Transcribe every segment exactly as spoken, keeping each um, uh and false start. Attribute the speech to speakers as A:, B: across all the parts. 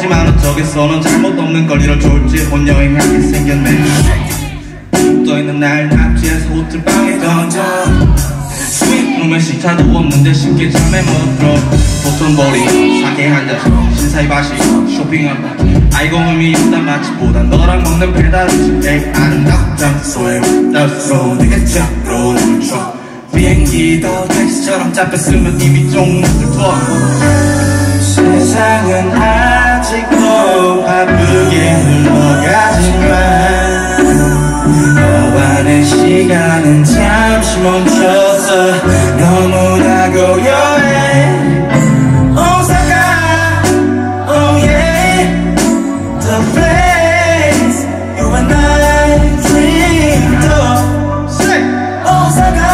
A: 하지만 어쩌겠어 넌 잘못 없는 걸 이럴 졸지 혼여행하게 생겼네 떠있는 날 낙지에서 호텔방에 던져 스윗룸에 식차도 없는데 쉽게 잠에 못 들어 보통보리 사계 한잔 신사의 바시 쇼핑한다 아이고 의미 없단 맛집보단 너랑 먹는 배달음식 에이 아름답다 장소에 날수로 내게 잡으로 멈춰 비행기도 택시처럼 잡혔으면 이미 종목을 둬 세상은 아직도 바쁘게 흘러가지만 너와 내 시간은 잠시 멈췄어 너무나 고요해 오사카 oh yeah the place you and I dreamed of say 오사카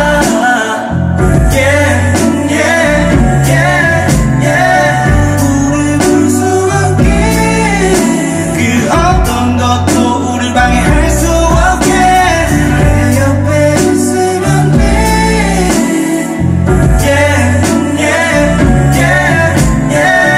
A: yeah yeah yeah yeah 우리 볼 수 없게 그 어떤 것도 우리 방해할 수 없게 내 옆에 있으면 돼 yeah yeah yeah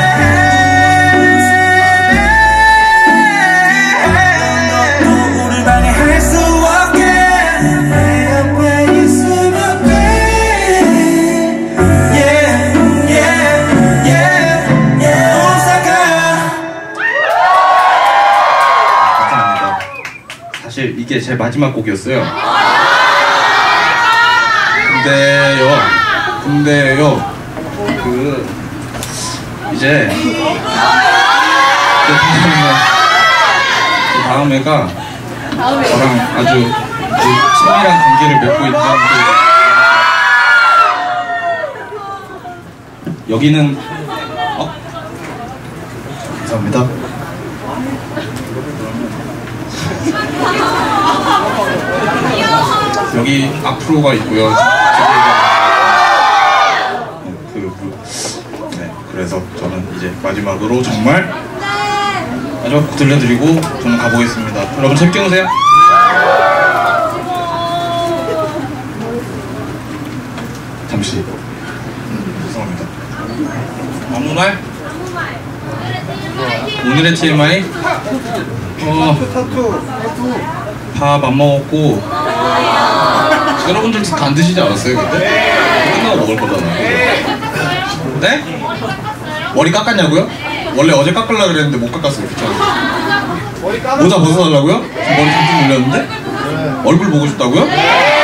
A: yeah 것도 우리 방해할 수 없게 내 옆에 있으면 돼 yeah yeah yeah yeah 오사카 감사합니다. 사실 이게 제 마지막 곡이었어요. 근데요, 근데요, 그 이제 그 다음에 그 다음에가 저랑 아주 그 친밀한 관계를 맺고 있는 그 여기는 어? 감사합니다. 여기 앞으로가 있고요. 그, 그, 네, 그래서 저는 이제 마지막으로 정말 마지막 곡 들려드리고 저는 가보겠습니다. 여러분 재밌게 노세요. 잠시 죄송합니다. 아무 말? 오늘의 티엠아이? 어, 밥 안 먹었고 여러분들 다 안 드시지 않았어요 그때? 끝나고 먹을 거잖아요. 네? 머리 깎았냐고요? 원래 어제 깎으려고 그랬는데 못 깎았어요. 귀찮아서 모자 벗어달라고요? 머리 좀 올렸는데? 얼굴 보고 싶다고요?